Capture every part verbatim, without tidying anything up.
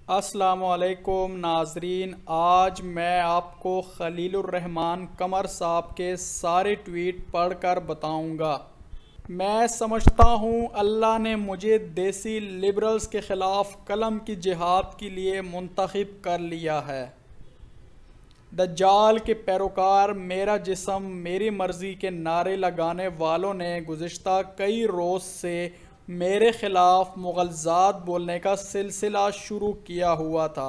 अस्सलामुअलैकुम नाजरीन, आज मैं आपको खलीलुर रहमान कमर साहब के सारे ट्वीट पढ़कर बताऊंगा। मैं समझता हूं अल्लाह ने मुझे देसी लिबरल्स के ख़िलाफ़ कलम की जिहाद के लिए मुंतखब कर लिया है। दज्जाल के पैरोकार मेरा जिस्म मेरी मर्ज़ी के नारे लगाने वालों ने गुज़िश्ता कई रोज़ से मेरे ख़िलाफ़ मुग़ल्ज़ात बोलने का सिलसिला शुरू किया हुआ था।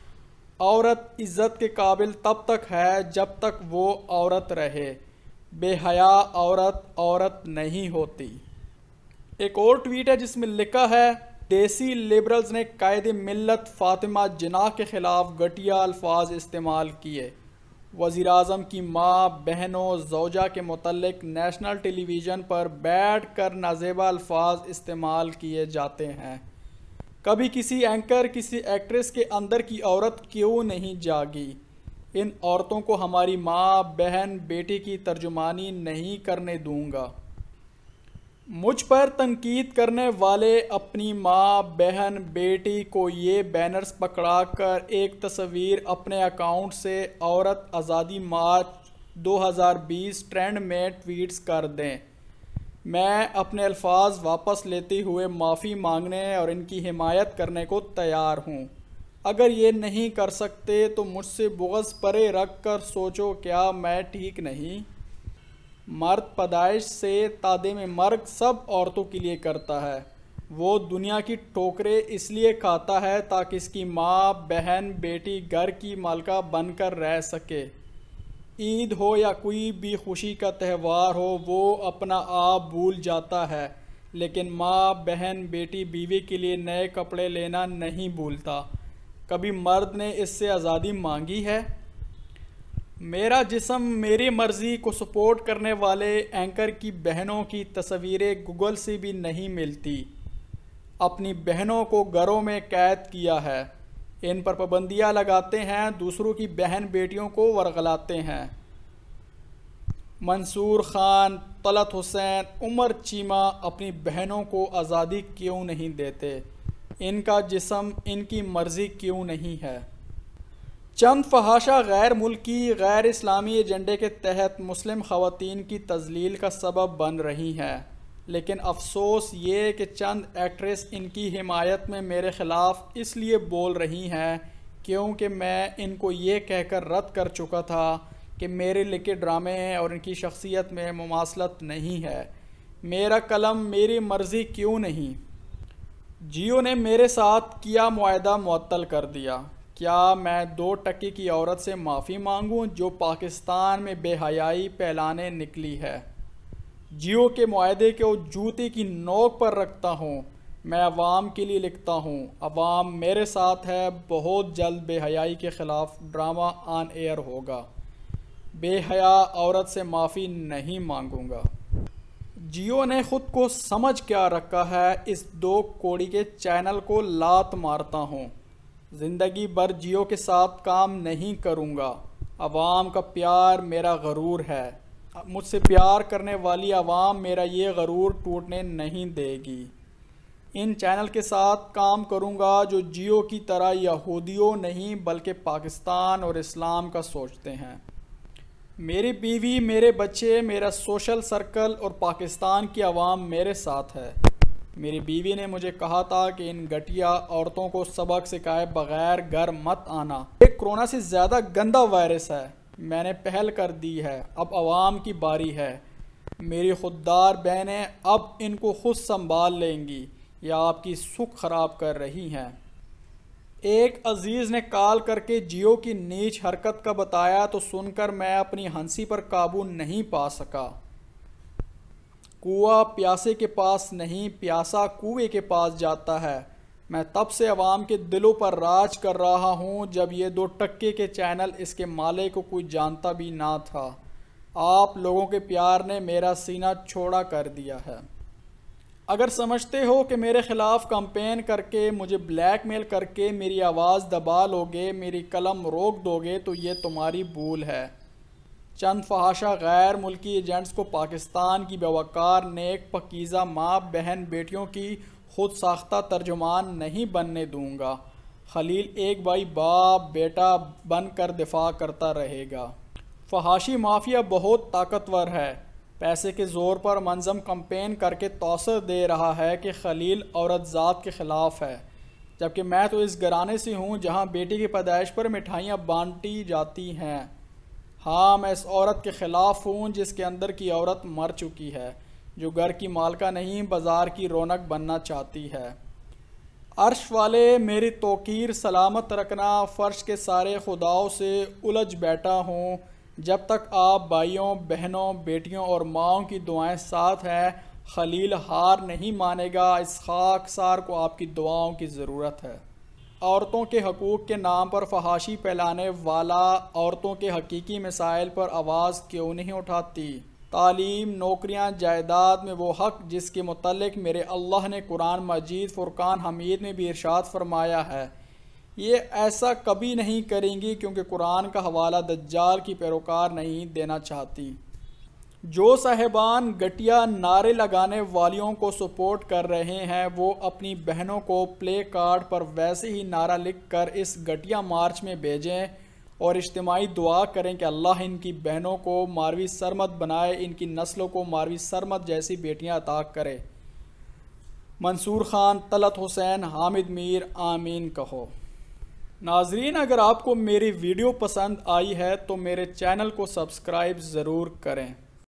औरत इज़्ज़त के काबिल तब तक है जब तक वो औरत रहे। बेहया औरत औरत नहीं होती। एक और ट्वीट है जिसमें लिखा है, देसी लिबरल्स ने कायदे मिल्लत फ़ातिमा जिन्नाह के ख़िलाफ़ घटिया अल्फाज इस्तेमाल किए। वज़ीर आज़म की माँ, बहनों, ज़ौजा के मुतल्लिक नेशनल टेलीविज़न पर बैठ कर नाजेबा अल्फाज इस्तेमाल किए जाते हैं। कभी किसी एंकर, किसी एक्ट्रेस के अंदर की औरत क्यों नहीं जागी? इन औरतों को हमारी माँ, बहन, बेटी की तर्जुमानी नहीं करने दूंगा। मुझ पर तनकीद करने वाले अपनी माँ, बहन, बेटी को ये बैनर्स पकड़ा कर एक तस्वीर अपने अकाउंट से औरत आज़ादी मार्च दो हज़ार बीस ट्रेंड में ट्वीट्स कर दें। मैं अपने अल्फाज वापस लेते हुए माफ़ी मांगने और इनकी हिमायत करने को तैयार हूँ। अगर ये नहीं कर सकते तो मुझसे बुग़्ज़ परे रख कर सोचो, क्या मैं ठीक नहीं? मर्द पैदाइश से तादे में मर्ग सब औरतों के लिए करता है। वो दुनिया की ठोकरें इसलिए खाता है ताकि इसकी माँ, बहन, बेटी घर की मालका बनकर रह सके। ईद हो या कोई भी खुशी का त्यौहार हो, वो अपना आप भूल जाता है, लेकिन माँ, बहन, बेटी, बीवी के लिए नए कपड़े लेना नहीं भूलता। कभी मर्द ने इससे आज़ादी मांगी है? मेरा जिस्म मेरी मर्ज़ी को सपोर्ट करने वाले एंकर की बहनों की तस्वीरें गूगल से भी नहीं मिलती। अपनी बहनों को घरों में कैद किया है, इन पर पाबंदियाँ लगाते हैं, दूसरों की बहन बेटियों को वरगलाते हैं। मंसूर खान, तलत हुसैन, उमर चीमा अपनी बहनों को आज़ादी क्यों नहीं देते? इनका जिस्म इनकी मर्ज़ी क्यों नहीं है? चंद फहाशा गैर मुल्की, गैर इस्लामी एजेंडे के तहत मुस्लिम ख़वातीन की तज़लील का सबब बन रही हैं, लेकिन अफसोस ये कि चंद एक्ट्रेस इनकी हिमायत में मेरे ख़िलाफ़ इसलिए बोल रही हैं क्योंकि मैं इनको ये कहकर रद्द कर चुका था कि मेरे लिखे ड्रामे और इनकी शख्सियत में मुमासलत नहीं है। मेरा कलम मेरी मर्ज़ी क्यों नहीं? जियो ने मेरे साथ किया मुआहदा मुअत्तल कर दिया। क्या मैं दो टके की औरत से माफ़ी मांगूं जो पाकिस्तान में बेहयाई फैलाने निकली है? जियो के मुआहदे को जूते की नोक पर रखता हूं। मैं अवाम के लिए लिखता हूं, अवाम मेरे साथ है। बहुत जल्द बेहयाई के ख़िलाफ़ ड्रामा ऑन एयर होगा। बेहया औरत से माफ़ी नहीं मांगूंगा। जियो ने ख़ुद को समझ क्या रखा है, इस दो कोड़ी के चैनल को लात मारता हूँ। ज़िंदगी भर जियो के साथ काम नहीं करूँगा। अवाम का प्यार मेरा गरूर है। मुझसे प्यार करने वाली अवाम मेरा ये गरूर टूटने नहीं देगी। इन चैनल के साथ काम करूँगा जो जियो की तरह यहूदियों नहीं बल्कि पाकिस्तान और इस्लाम का सोचते हैं। मेरी बीवी, मेरे बच्चे, मेरा सोशल सर्कल और पाकिस्तान की आवाम मेरे साथ है। मेरी बीवी ने मुझे कहा था कि इन घटिया औरतों को सबक सिखाए बगैर घर मत आना। एक कोरोना से ज़्यादा गंदा वायरस है। मैंने पहल कर दी है, अब आवाम की बारी है। मेरी खुददार बहनें अब इनको खुद संभाल लेंगी या आपकी सुख खराब कर रही हैं। एक अजीज़ ने कॉल करके जियो की नीच हरकत का बताया तो सुनकर मैं अपनी हंसी पर काबू नहीं पा सका। कुआं प्यासे के पास नहीं, प्यासा कुएं के पास जाता है। मैं तब से अवाम के दिलों पर राज कर रहा हूँ जब ये दो टक्के के चैनल इसके माले को कोई जानता भी ना था। आप लोगों के प्यार ने मेरा सीना छोड़ा कर दिया है। अगर समझते हो कि मेरे ख़िलाफ़ कैंपेन करके, मुझे ब्लैकमेल करके मेरी आवाज़ दबा लोगे, मेरी कलम रोक दोगे, तो ये तुम्हारी भूल है। चंद फहाशा गैर मुल्की एजेंट्स को पाकिस्तान की बेवकार, नेक, पकीज़ा माँ, बहन, बेटियों की खुद साख्ता तर्जुमान नहीं बनने दूंगा। खलील एक भाई बाप बेटा बनकर दिफा करता रहेगा। फहाशी माफिया बहुत ताकतवर है, पैसे के ज़ोर पर मंजम कंपेन करके तौसर दे रहा है कि खलील औरत ज़ात के ख़िलाफ़ है, जबकि मैं तो इस घराने से हूँ जहाँ बेटी की पैदाइश पर मिठाइयाँ बांटी जाती हैं। हाँ, मैं इस औरत के ख़िलाफ़ हूँ जिसके अंदर की औरत मर चुकी है, जो घर की मालका नहीं बाज़ार की रौनक बनना चाहती है। अर्श वाले मेरी तौकीर सलामत रखना, फ़र्श के सारे खुदाओं से उलझ बैठा हूँ। जब तक आप भाइयों बहनों बेटियों और माओं की दुआएं साथ हैं, खलील हार नहीं मानेगा। इस खाकसार को आपकी दुआओं की ज़रूरत है। औरतों के हकूक़ के नाम पर फहाशी फैलाने वाला औरतों के हकीकी मसाइल पर आवाज़ क्यों नहीं उठाती? तालीम, नौकरियां, जायदाद में वो हक़ जिसके मुतल्लिक़ मेरे अल्लाह ने कुरान मजीद फ़ुरक़ान हमीद में भी इरशाद फरमाया है, ये ऐसा कभी नहीं करेंगी क्योंकि कुरान का हवाला दज्जाल की पैरोकार नहीं देना चाहती। जो साहिबान गटिया नारे लगाने वालियों को सपोर्ट कर रहे हैं, वो अपनी बहनों को प्ले कार्ड पर वैसे ही नारा लिख कर इस गटिया मार्च में भेजें और इज्तिमाई दुआ करें कि अल्लाह इनकी बहनों को मारवी सरमद बनाए, इनकी नस्लों को मारवी सरमद जैसी बेटियां अता करे। मंसूर खान, तलत हुसैन, हामिद मीर, आमीन कहो। नाजरीन, अगर आपको मेरी वीडियो पसंद आई है तो मेरे चैनल को सब्सक्राइब ज़रूर करें।